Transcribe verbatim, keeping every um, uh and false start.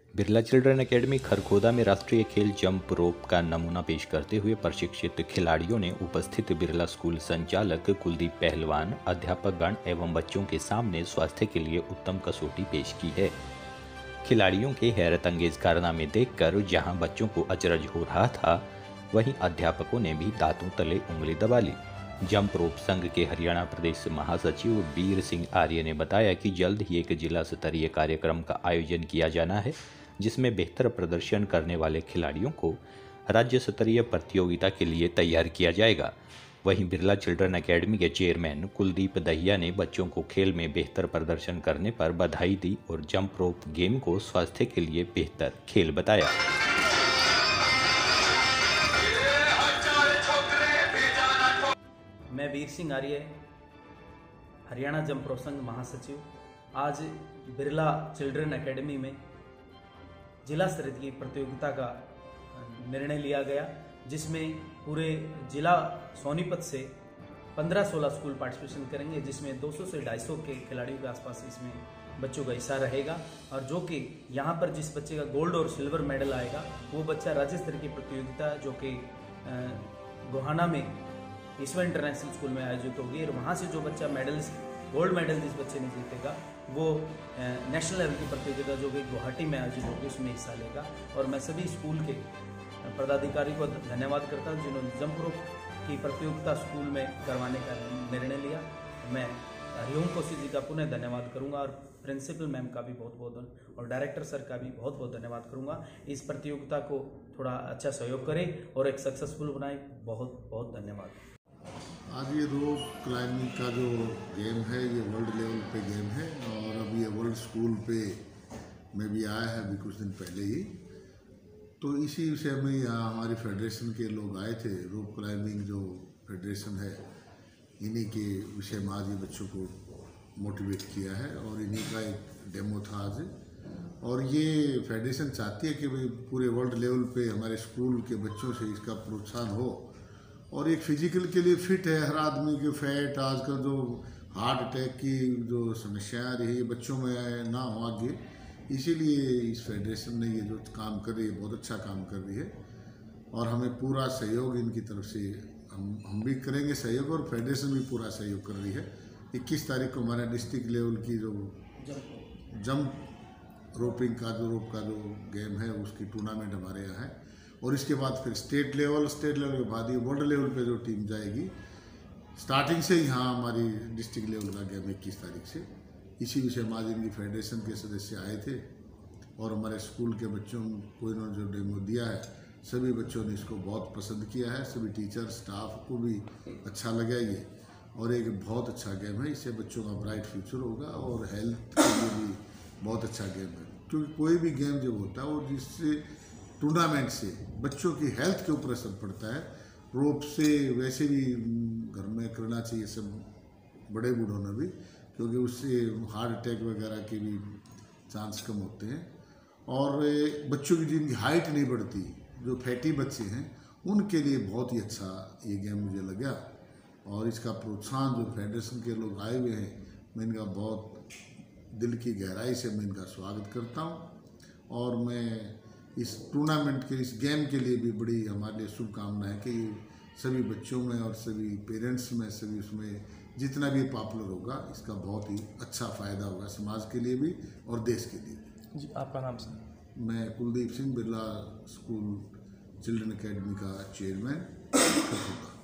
Birla children academy Kharkhoda में राष्ट्रीय खेल जंप रोप का नमूना पेश करते हुए प्रशिक्षित खिलाड़ियों ने उपस्थित बिरला स्कूल संचालक कुलदीप पहलवान, अध्यापकगण एवं बच्चों के सामने स्वास्थ्य के लिए उत्तम कसौटी पेश की है। खिलाड़ियों के हैरत अंगेज कारनामे देखकर जहां बच्चों को अचरज हो रहा था, वहीं अध्यापकों ने भी दांतों तले उंगली दबा ली। जंप रोप संघ के हरियाणा प्रदेश महासचिव वीर सिंह आर्य ने बताया कि जल्द ही एक जिला स्तरीय कार्यक्रम का आयोजन किया जाना है, जिसमें बेहतर प्रदर्शन करने वाले खिलाड़ियों को राज्य स्तरीय प्रतियोगिता के लिए तैयार किया जाएगा। वहीं बिरला चिल्ड्रन एकेडमी के चेयरमैन कुलदीप दहिया ने बच्चों को खेल में बेहतर प्रदर्शन करने पर बधाई दी और जंप रोप गेम को स्वास्थ्य के लिए बेहतर खेल बताया। मैं वीर सिंह आर्य, हरियाणा जंप रोप संघ महासचिव, आज बिरला चिल्ड्रन एकेडमी में जिला स्तरीय प्रतियोगिता का निर्णय लिया गया, जिसमें पूरे जिला सोनीपत से पंद्रह सोलह स्कूल पार्टिसिपेशन करेंगे, जिसमें दो सौ से ढाई सौ के खिलाड़ियों के आसपास इसमें बच्चों का हिस्सा रहेगा। और जो कि यहाँ पर जिस बच्चे का गोल्ड और सिल्वर मेडल आएगा, वो बच्चा राज्य स्तरीय की प्रतियोगिता जो कि गोहाना में ईश्वर इंटरनेशनल स्कूल में आयोजित होगी, और वहाँ से जो बच्चा मेडलिस्ट गोल्ड मेडल जिस बच्चे ने जीतेगा, वो नेशनल लेवल की प्रतियोगिता जो कि गुवाहाटी में आयोजित होगी उसमें हिस्सा लेगा। और मैं सभी स्कूल के पदाधिकारी को धन्यवाद करता हूँ जिन्होंने जंप रोप की प्रतियोगिता स्कूल में करवाने का निर्णय लिया। मैं हरिओम कोशी जी का पुनः धन्यवाद करूंगा और प्रिंसिपल मैम का भी बहुत बहुत और डायरेक्टर सर का भी बहुत बहुत धन्यवाद करूंगा। इस प्रतियोगिता को थोड़ा अच्छा सहयोग करें और एक सक्सेसफुल बनाएं। बहुत बहुत धन्यवाद। आज ये रोप क्लाइंबिंग का जो गेम है, ये वर्ल्ड लेवल पे गेम है और अभी ये वर्ल्ड स्कूल पे में भी आया है अभी कुछ दिन पहले ही। तो इसी विषय में यहाँ हमारी फेडरेशन के लोग आए थे। रोप क्लाइंबिंग जो फेडरेशन है, इन्हीं के विषय में आज ये बच्चों को मोटिवेट किया है और इन्हीं का एक डेमो था आज। और ये फेडरेशन चाहती है कि भाई पूरे वर्ल्ड लेवल पे हमारे स्कूल के बच्चों से इसका प्रोत्साहन हो। और एक फिजिकल के लिए फिट है हर आदमी के, फैट आजकल जो हार्ट अटैक की जो समस्याएं आ रही है बच्चों में ना हो आगे, इसीलिए इस फेडरेशन ने ये जो काम कर रही है बहुत अच्छा काम कर रही है और हमें पूरा सहयोग इनकी तरफ से हम हम भी करेंगे सहयोग और फेडरेशन भी पूरा सहयोग कर रही है। इक्कीस तारीख को हमारे डिस्ट्रिक्ट लेवल की जो जंप रोपिंग का जो रोप का जो गेम है उसकी टूर्नामेंट हमारे यहाँ है और इसके बाद फिर स्टेट लेवल स्टेट लेवल के बाद ये वर्ल्ड लेवल पे जो टीम जाएगी। स्टार्टिंग से यहाँ हमारी डिस्ट्रिक्ट लेवल का गेम इक्कीस तारीख से। इसी विषय में आज इनकी फेडरेशन के सदस्य आए थे और हमारे स्कूल के बच्चों को इन्होंने जो डेमो दिया है, सभी बच्चों ने इसको बहुत पसंद किया है। सभी टीचर स्टाफ को भी अच्छा लगा ये और एक बहुत अच्छा गेम है। इससे बच्चों का ब्राइट फ्यूचर होगा और हेल्थ के लिए भी बहुत अच्छा गेम है, क्योंकि कोई भी गेम जब होता है वो जिससे टूर्नामेंट से बच्चों की हेल्थ के ऊपर असर पड़ता है। रोप से वैसे भी घर में करना चाहिए सब बड़े बूढ़ों ने भी, क्योंकि उससे हार्ट अटैक वगैरह के भी चांस कम होते हैं और बच्चों की जिनकी हाइट नहीं बढ़ती, जो फैटी बच्चे हैं, उनके लिए बहुत ही अच्छा ये गेम मुझे लगा। और इसका प्रोत्साहन जो फेडरेशन के लोग आए हुए हैं, मैं इनका बहुत दिल की गहराई से मैं इनका स्वागत करता हूँ और मैं इस टूर्नामेंट के इस गेम के लिए भी बड़ी हमारे लिए शुभकामनाएं कि सभी बच्चों में और सभी पेरेंट्स में सभी उसमें जितना भी पॉपुलर होगा, इसका बहुत ही अच्छा फ़ायदा होगा समाज के लिए भी और देश के लिए भी। जी, आपका नाम सर? मैं Kuldeep Singh, Birla school children academy का चेयरमैन।